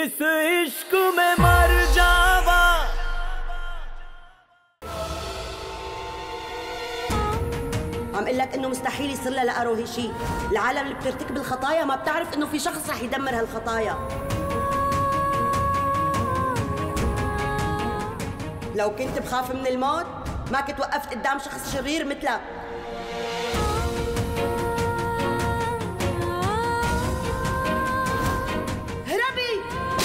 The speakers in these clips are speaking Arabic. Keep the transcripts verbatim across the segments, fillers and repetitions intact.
इस इश्क में मर जावा। عم اقول لك انه مستحيل يصير لها لأروهي شيء، العالم اللي بترتكب الخطايا ما بتعرف انه في شخص رح يدمر هالخطايا. لو كنت بخاف من الموت ما كنت وقفت قدام شخص شرير مثلك. هربي!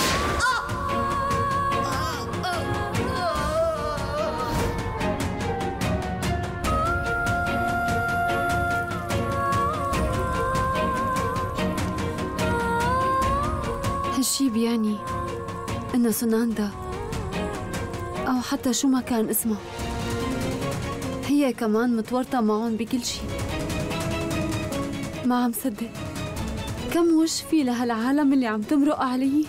هالشي بيعني إن سناندا أو حتى شو ما كان اسمها هي كمان متورطة معهم بكل شي. ما عم صدق كم وش في لهالعالم اللي عم تمرق علي.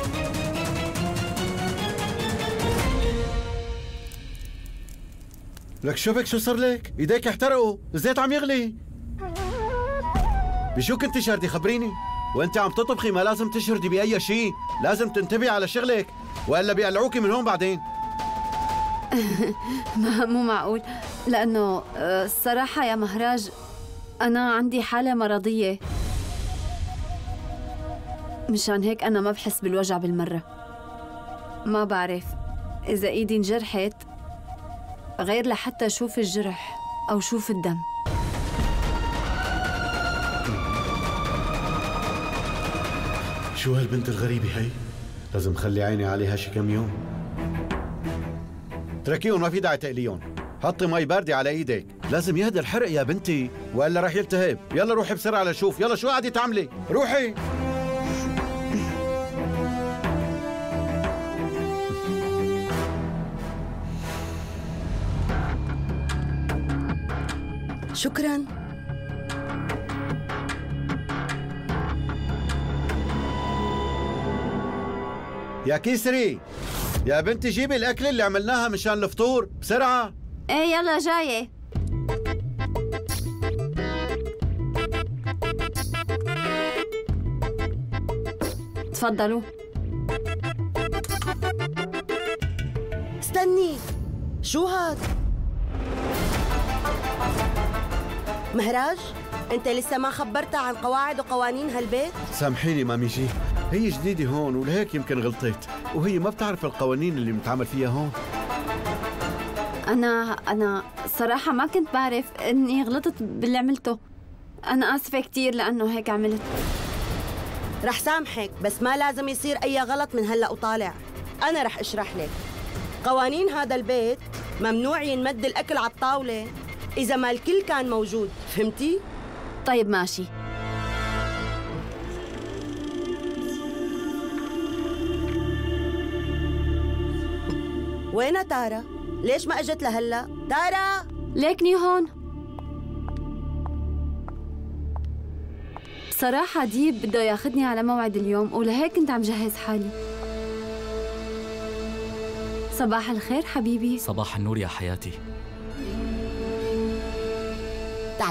لك شوفك شو صار لك؟ ايديك احترقوا، الزيت عم يغلي. بشو كنتي شاردي خبريني؟ وانت عم تطبخي ما لازم تشردي بأي شيء، لازم تنتبهي على شغلك والا بيقلعوكي من هون بعدين. ما مو معقول، لأنه الصراحة يا مهراج أنا عندي حالة مرضية، مشان هيك أنا ما بحس بالوجع بالمرة. ما بعرف إذا إيدي انجرحت غير لحتى أشوف الجرح أو شوف الدم. شو هالبنت الغريبة هي؟ لازم خلي عيني عليها شي كم يوم. تركيهم ما في داعي تقليهم، حطي مي باردة على ايدك، لازم يهدى الحرق يا بنتي والا رح يلتهب. يلا روحي بسرعة لشوف، يلا شو قاعدة تعملي؟ روحي. شكراً. يا كيسري، يا بنتي جيبي الأكل اللي عملناها مشان الفطور بسرعة. ايه يلا جاية. تفضلوا. استني، شو هاد؟ مهراج، انت لسه ما خبرتها عن قواعد وقوانين هالبيت؟ سامحيني مامي جي، هي جديدة هون ولهيك يمكن غلطت، وهي ما بتعرف القوانين اللي بنتعامل فيها هون. أنا أنا صراحة ما كنت بعرف إني غلطت باللي عملته. أنا آسفة كتير لأنه هيك عملت. رح سامحك، بس ما لازم يصير أي غلط من هلأ وطالع. أنا رح أشرح لك. قوانين هذا البيت ممنوع ينمد الأكل على الطاولة إذا ما الكل كان موجود، فهمتي؟ طيب ماشي. وينها تارا؟ ليش ما اجت لهلا؟ تارا ليكني هون. بصراحة ديب بده ياخذني على موعد اليوم ولهيك كنت عم جهز حالي. صباح الخير حبيبي. صباح النور يا حياتي. تعي.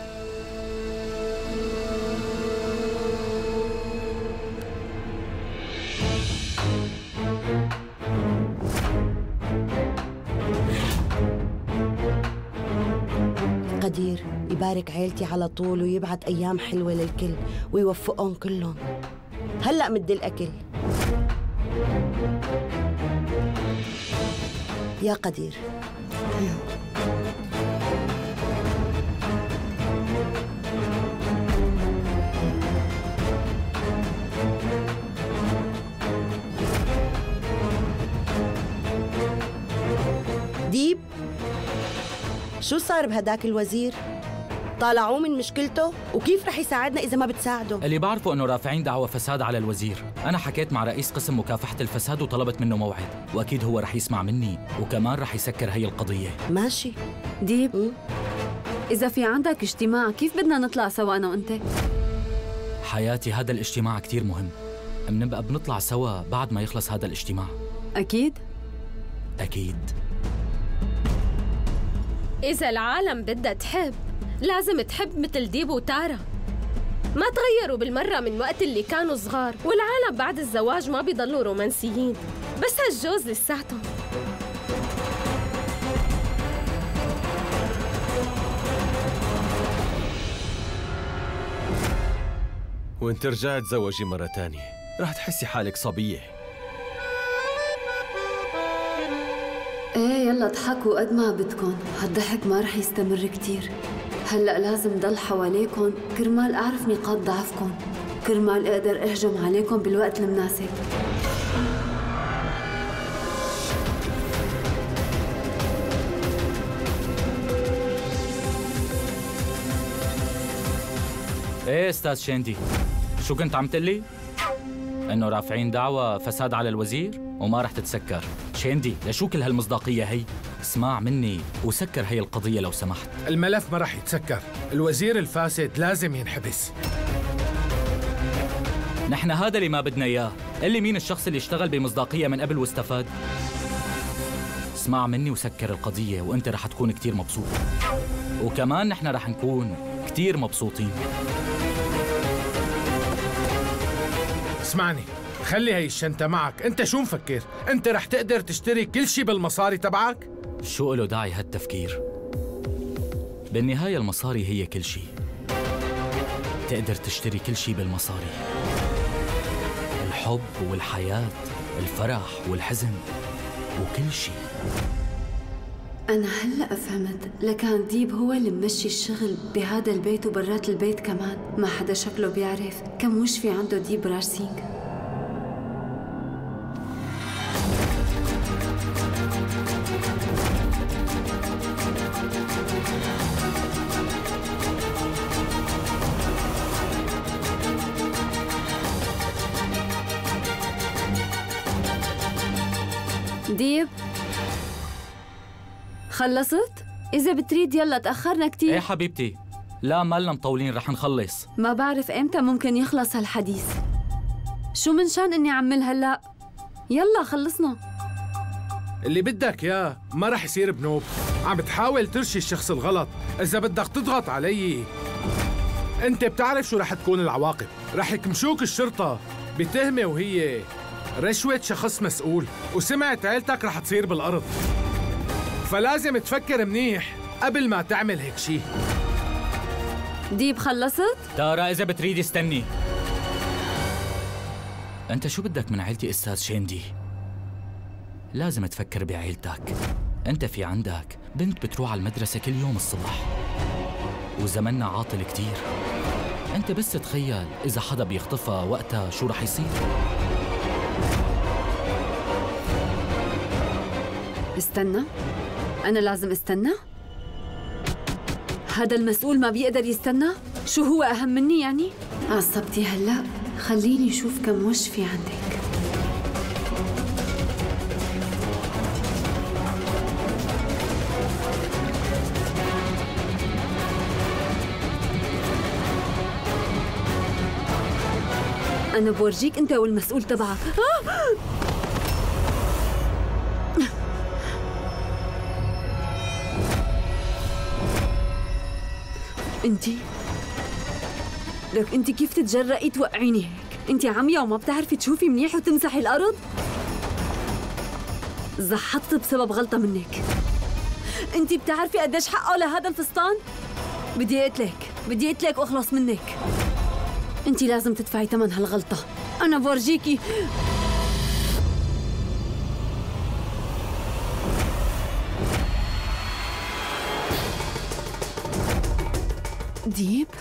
قدير يبارك عيلتي على طول ويبعت أيام حلوة للكل ويوفقهم كلهم. هلأ مد الأكل. يا قدير. ديب، شو صار بهداك الوزير؟ طالعوه من مشكلته؟ وكيف رح يساعدنا إذا ما بتساعده؟ اللي بعرفه إنه رافعين دعوى فساد على الوزير. أنا حكيت مع رئيس قسم مكافحة الفساد وطلبت منه موعد، وأكيد هو رح يسمع مني وكمان رح يسكر هي القضية. ماشي. ديب، م? إذا في عندك اجتماع كيف بدنا نطلع سوا أنا وأنت؟ حياتي هذا الاجتماع كتير مهم، بنبقى بنطلع سوا بعد ما يخلص هذا الاجتماع. أكيد؟ أكيد. إذا العالم بدها تحب لازم تحب مثل ديب وتارا. ما تغيروا بالمرة من وقت اللي كانوا صغار، والعالم بعد الزواج ما بيضلوا رومانسيين، بس هالجوز لساتهم. وانت رجعت تزوجي مرة تانية راح تحسي حالك صبية. ايه يلا اضحكوا قد ما بدكن، هالضحك ما رح يستمر كتير. هلأ لازم ضل حواليكن كرمال أعرف نقاط ضعفكن، كرمال أقدر أهجم عليكن بالوقت المناسب. ايه استاذ شيندي، شو كنت عم تقلي؟ انه رافعين دعوى فساد على الوزير وما رح تتسكر. شيندي لشو كل هالمصداقية هي؟ اسمع مني وسكر هي القضية لو سمحت. الملف ما رح يتسكر، الوزير الفاسد لازم ينحبس. نحن هذا اللي ما بدنا اياه. اللي مين الشخص اللي اشتغل بمصداقية من قبل واستفاد؟ اسمع مني وسكر القضية وانت رح تكون كتير مبسوط، وكمان نحن رح نكون كتير مبسوطين. اسمعني، خلي هي الشنطة معك. انت شو مفكر؟ انت رح تقدر تشتري كل شي بالمصاري تبعك؟ شو له داعي هالتفكير؟ بالنهاية المصاري هي كل شي. تقدر تشتري كل شي بالمصاري، الحب والحياة، الفرح والحزن وكل شي. أنا هلأ فهمت، لكان ديب هو اللي ممشي الشغل بهذا البيت وبرات البيت كمان. ما حدا شكله بيعرف كم وش في عنده ديب راسينج. ديب خلصت؟ إذا بتريد يلا، تأخرنا كتير. ايه حبيبتي، لا مالنا مطولين، رح نخلص. ما بعرف إمتى ممكن يخلص هالحديث. شو من شان إني أعمل هلأ؟ يلا خلصنا. اللي بدك ياه ما رح يصير بنوب. عم بتحاول ترشي الشخص الغلط. إذا بدك تضغط علي أنت بتعرف شو رح تكون العواقب. رح يكمشوك الشرطة بتهمة وهي رشوة شخص مسؤول، وسمعة عيلتك رح تصير بالأرض. فلازم تفكر منيح قبل ما تعمل هيك شي. ديب خلصت؟ تارا إذا بتريدي استني. أنت شو بدك من عيلتي أستاذ شيندي؟ لازم تفكر بعيلتك. أنت في عندك بنت بتروح على المدرسة كل يوم الصبح، وزمننا عاطل كتير. أنت بس تخيل إذا حدا بيخطفها وقتها شو رح يصير؟ استنى، أنا لازم استنى؟ هذا المسؤول ما بيقدر يستنى؟ شو هو أهم مني يعني؟ عصبتي هلأ؟ خليني أشوف كم وش في عندك. أنا بورجيك أنت والمسؤول تبعك. انتي لك انتي كيف تتجرئي توقعيني هيك؟ انتي عمية وما بتعرفي تشوفي منيح وتمسحي الأرض؟ زحطت بسبب غلطة منك. انتي بتعرفي قديش حقه لهذا الفستان؟ بدي اقتلك، بدي اقتلك واخلص منك. انتي لازم تدفعي ثمن هالغلطة. أنا بورجيكي. ديب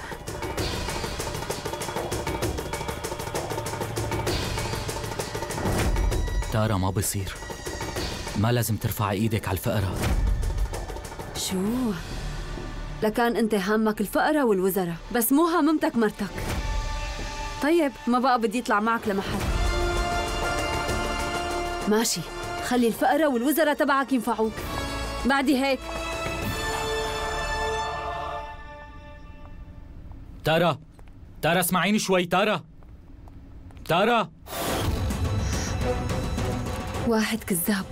تارا ما بصير، ما لازم ترفع ايدك على الفقرة. شو؟ لكان انت هامك الفقرة والوزراء، بس مو هاممتك مرتك. طيب ما بقى بدي يطلع معك لمحل. ماشي، خلي الفقرة والوزراء تبعك ينفعوك. بعدي هيك. تارا، تارا اسمعيني شوي. تارا، تارا. واحد كذاب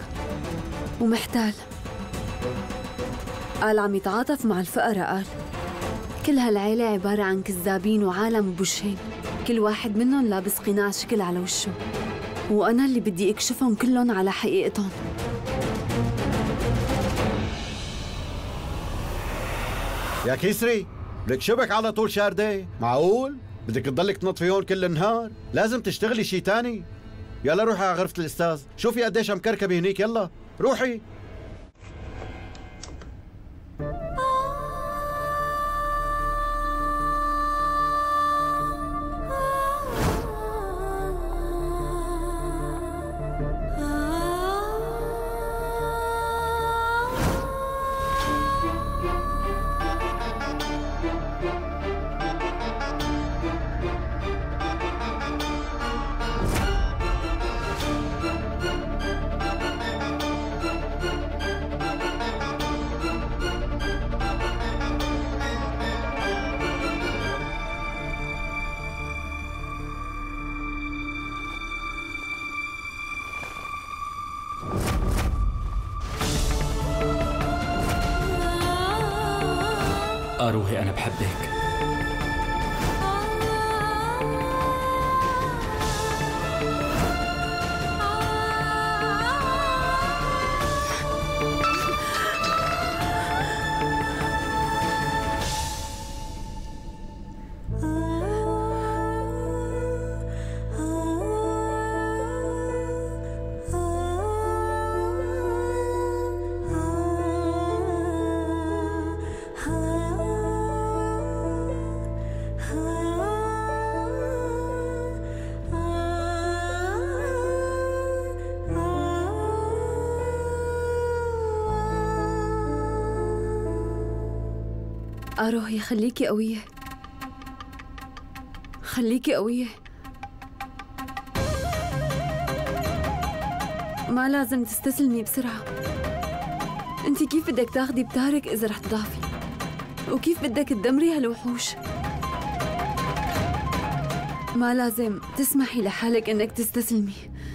ومحتال، قال عم يتعاطف مع الفقرة. قال كل هالعيلة عبارة عن كذابين وعالم بوشين، كل واحد منهم لابس قناع شكل على وشه، وأنا اللي بدي أكشفهم كلهم على حقيقتهم. يا كيسري لك شبك على طول شاردة؟ معقول؟ بدك تضلك تنطفي هون كل النهار؟ لازم تشتغلي شي تاني. يلا روحي على غرفة الأستاذ، شوفي قديش مكركبة هنيك، يلا روحي. أروحي أنا بحبك. أروحي خليكي قوية، خليكي قوية. ما لازم تستسلمي بسرعة. انتي كيف بدك تاخدي بتارك إذا رح تضعفي؟ وكيف بدك تدمري هالوحوش؟ ما لازم تسمحي لحالك إنك تستسلمي.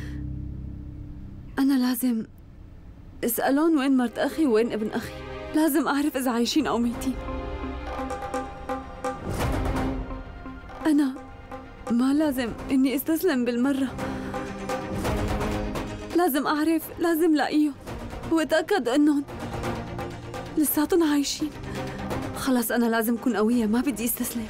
أنا لازم اسألون وين مرت أخي وين ابن أخي. لازم أعرف إذا عايشين أو ميتين. أنا ما لازم إني استسلم بالمرة. لازم أعرف، لازم لاقيهم وأتأكد إنهم لساتهم عايشين. خلص أنا لازم أكون قوية، ما بدي استسلم.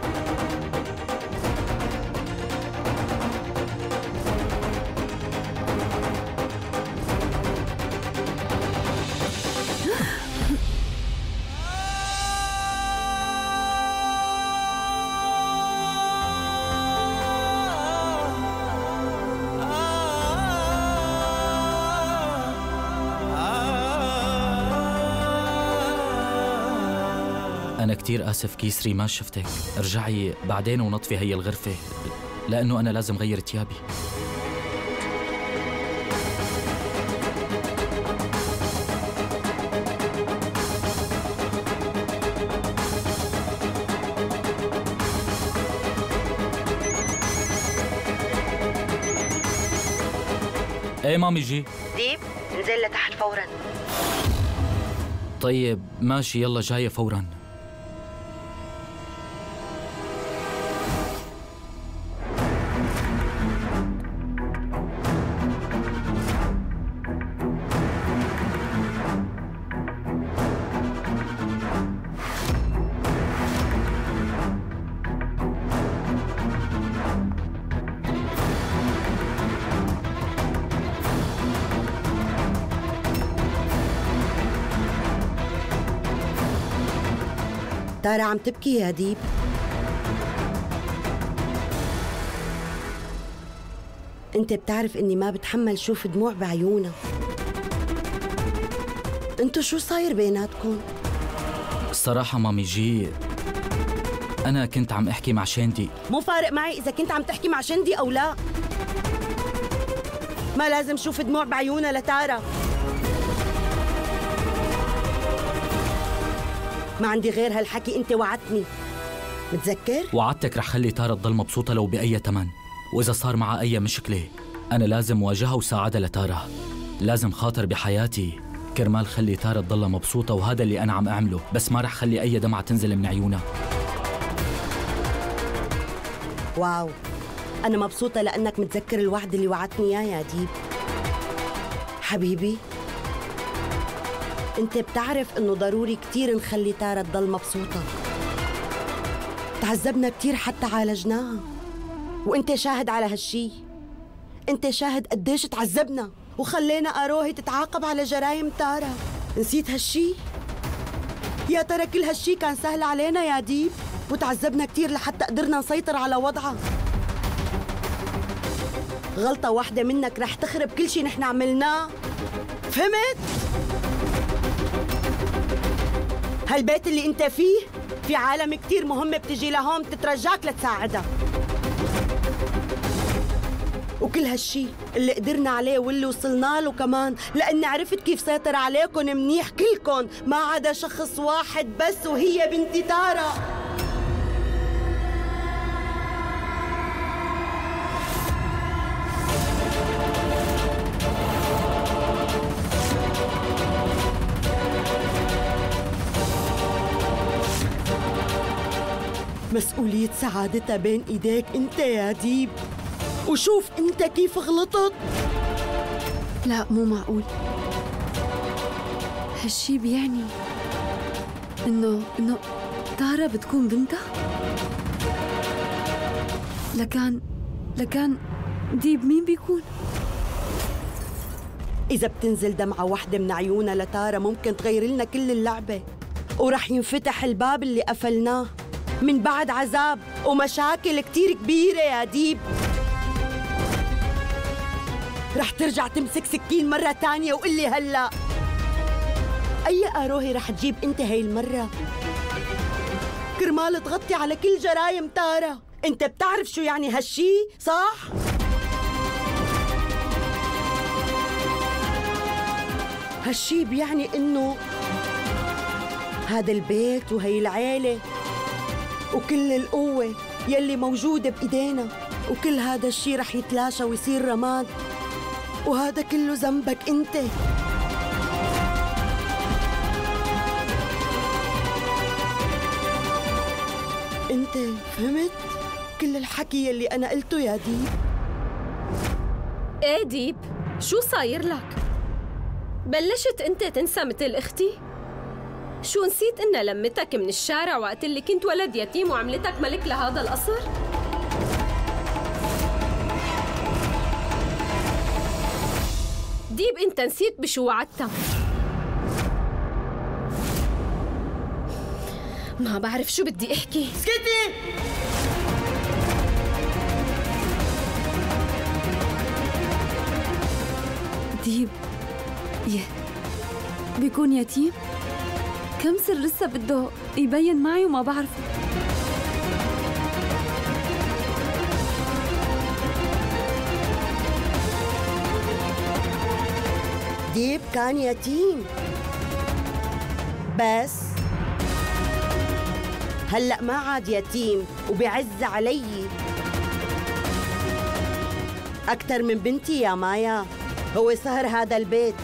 أنا كتير آسف كيسري ما شفتك، ارجعي بعدين ونطفي هي الغرفة لأنه أنا لازم غير تيابي. ايه مامي جي. ديب انزل لتحت فورا. طيب ماشي، يلا جاية فورا. تارا عم تبكي يا ديب. انت بتعرف اني ما بتحمل شوف دموع بعيونها. انتو شو صاير بيناتكم؟ الصراحة مامي جي أنا كنت عم أحكي مع شاندي. مو فارق معي إذا كنت عم تحكي مع شندي أو لا. ما لازم شوف دموع بعيونها لتارا. ما عندي غير هالحكي، انت وعدتني متذكر؟ وعدتك رح خلي تارا تضل مبسوطة لو بأي تمن، وإذا صار معها أي مشكلة أنا لازم واجهها وساعدها لتارا. لازم خاطر بحياتي كرمال خلي تارا تضل مبسوطة، وهذا اللي أنا عم أعمله، بس ما رح خلي أي دمعة تنزل من عيونها. واو، أنا مبسوطة لأنك متذكر الوعد اللي وعدتني إياه يا ديب. حبيبي، أنت بتعرف إنه ضروري كتير نخلي تارا تضل مبسوطة. تعذبنا كتير حتى عالجناها، وأنت شاهد على هالشي. أنت شاهد قديش تعذبنا وخلينا أروهي تتعاقب على جرايم تارا. نسيت هالشي؟ يا ترى كل هالشي كان سهل علينا يا ديب، وتعذبنا كتير لحتى قدرنا نسيطر على وضعها. غلطة واحدة منك رح تخرب كل شي نحن عملناه، فهمت؟ هالبيت اللي انت فيه في عالم كتير مهمة بتجي لهون تترجاك لتساعدها. وكل هالشي اللي قدرنا عليه واللي وصلنا له كمان لأني عرفت كيف سيطر عليكم منيح كلكم ما عدا شخص واحد بس، وهي بنتي تارا. مسؤولية سعادتها بين ايديك انت يا ديب، وشوف انت كيف غلطت. لا مو معقول، هالشي بيعني انه انه تارا بتكون بنتها؟ لكان لكان ديب مين بيكون؟ إذا بتنزل دمعة واحدة من عيونها لتارا ممكن تغير لنا كل اللعبة، ورح ينفتح الباب اللي قفلناه من بعد عذاب ومشاكل كتير كبيرة يا ديب. رح ترجع تمسك سكين مرة تانية وقلي هلأ أي أروهي رح تجيب أنت هاي المرة كرمال تغطي على كل جرايم تارا. أنت بتعرف شو يعني هالشي صح؟ هالشي بيعني إنه هذا البيت وهي العيلة وكل القوة يلي موجودة بإيدينا، وكل هذا الشي رح يتلاشى ويصير رماد، وهذا كله ذنبك أنت. أنت فهمت كل الحكي يلي أنا قلته يا ديب؟ إيه ديب، شو صاير لك؟ بلشت أنت تنسى مثل أختي؟ شو نسيت إنها لمتك من الشارع وقت اللي كنت ولد يتيم وعملتك ملك لهذا القصر؟ ديب أنت نسيت بشو وعدتها. ما بعرف شو بدي أحكي. اسكتي! ديب يه بيكون يتيم؟ كم سر لسه بده يبين معي وما بعرفه. ديب كان يتيم بس هلأ ما عاد يتيم وبيعز علي أكتر من بنتي يا مايا. هو سهر هذا البيت،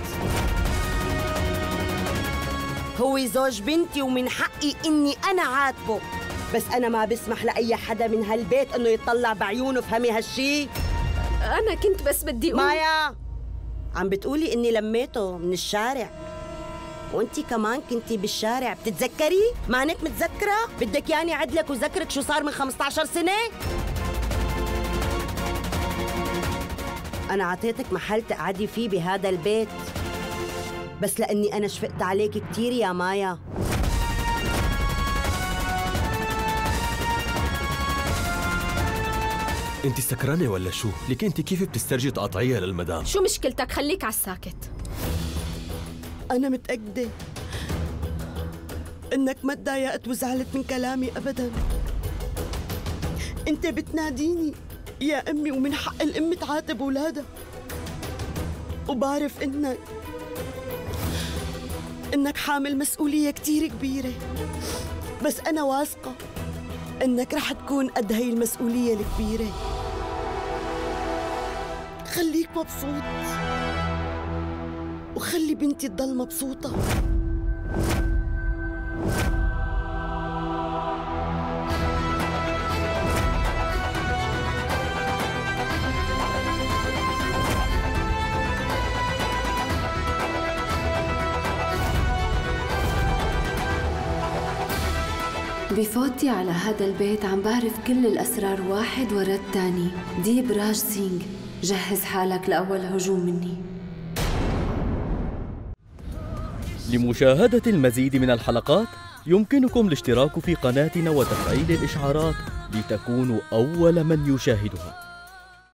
هو زوج بنتي ومن حقي إني أنا عاتبه، بس أنا ما بسمح لأي حدا من هالبيت إنه يطلع بعيونه. فهمي هالشي؟ أنا كنت بس بدي أقول مايا عم بتقولي إني لميته من الشارع وانتي كمان كنتي بالشارع، بتتذكري؟ مانك متذكرة؟ بدك ياني عدلك وذكرك شو صار من خمسة عشر سنة؟ أنا عطيتك محل تقعدي فيه بهذا البيت بس لأني أنا شفقت عليك كتير يا مايا. انت سكرانة ولا شو؟ لك انت كيف بتسترجي تقاطعيها للمدام؟ شو مشكلتك؟ خليك على الساكت. أنا متأكدة إنك ما تضايقت وزعلت من كلامي أبداً. أنت بتناديني يا أمي ومن حق الأم تعاتب أولادها، وبعرف إنك إنك حامل مسؤولية كتير كبيرة، بس أنا واثقة إنك رح تكون قد هي المسؤولية الكبيرة. خليك مبسوط وخلي بنتي تضل مبسوطة. بفوتي على هذا البيت عم بعرف كل الأسرار واحد ورا الثاني. ديب راج سينغ، جهز حالك لأول هجوم مني. لمشاهدة المزيد من الحلقات يمكنكم الاشتراك في قناتنا وتفعيل الإشعارات لتكونوا أول من يشاهدها.